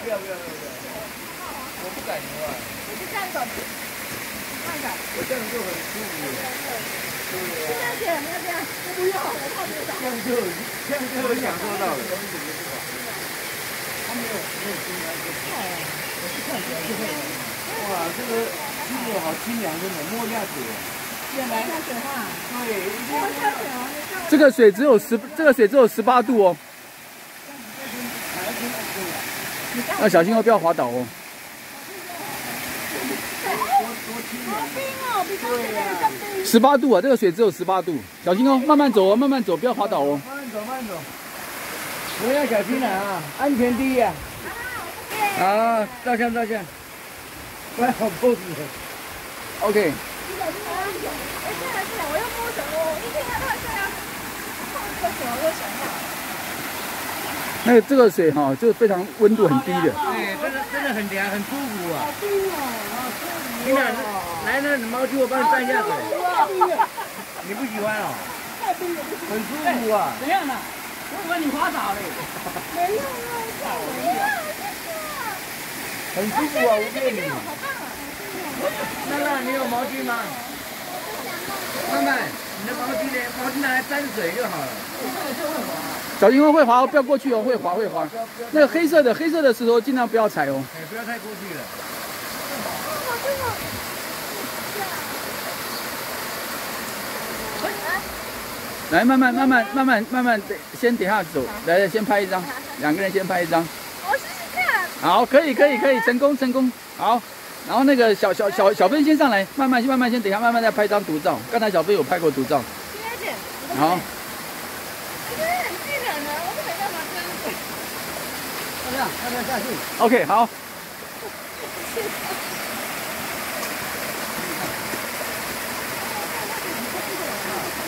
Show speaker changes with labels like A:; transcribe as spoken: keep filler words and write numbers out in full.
A: 要不要不要！我不敢游啊。
B: 你是这样走，慢点。
A: 我这样就很舒服。对
B: 现在姐，你要这样，我不要，我怕跌倒。
A: 这样就这样就很享受到了。他没有没有冰来就快啊！我是看起来就会。哇，这个衣服好清凉，真的摸一下水。现在
B: 下水话。
A: 对，
B: 摸下水哦。
C: 这个水只有十，这个水只有十八度哦。要小心哦，不要滑倒哦。
B: 好冰哦，比刚才更冰。
C: 十八度啊，这个水只有十八度，小心哦，慢慢走哦，慢慢走，不要滑倒哦。
A: 慢慢走，慢慢走。不要小心啊，安全第一啊！好，照相照相。快好 pose。
C: OK。
B: 哎，再来再来，我要摸什么？我一天要这样碰这个水，我就想要。
C: 那个这个水哈、哦，就非常温度很低的。
A: 对，真的真的很凉，很舒服啊。
B: 好冰哦，好舒服。
A: 你俩来，那毛巾我帮你蘸一下水。你不喜欢哦？
B: 太冰了，
A: 很舒服啊。
D: 怎样呢？我以为你滑倒了。
B: 没有啊，太温了。
A: 很舒服啊，无骗你。
B: 好棒啊！
A: 娜娜，你有毛巾吗？慢慢，你的毛巾呢？毛巾拿来沾水就好了。
C: 小心哦，会滑哦，不要过去哦，会滑会滑。那个黑色的黑色的石头尽量不要踩哦。
A: 哎，不要太过去了。
C: 来，慢慢慢慢慢慢慢慢，先等下走。来，先拍一张，两个人先拍一张。
B: 我试试看。
C: 好，可以可以可以，成功成功。好，然后那个小小小小芬先上来，慢慢慢慢先等一下，慢慢再拍张独照。刚才小芬有拍过独照。
B: 今天姐。
C: 好。
B: 因为很近人呢，我是没办法这样子。
A: 要不要？要不要下去
C: ？OK， 好。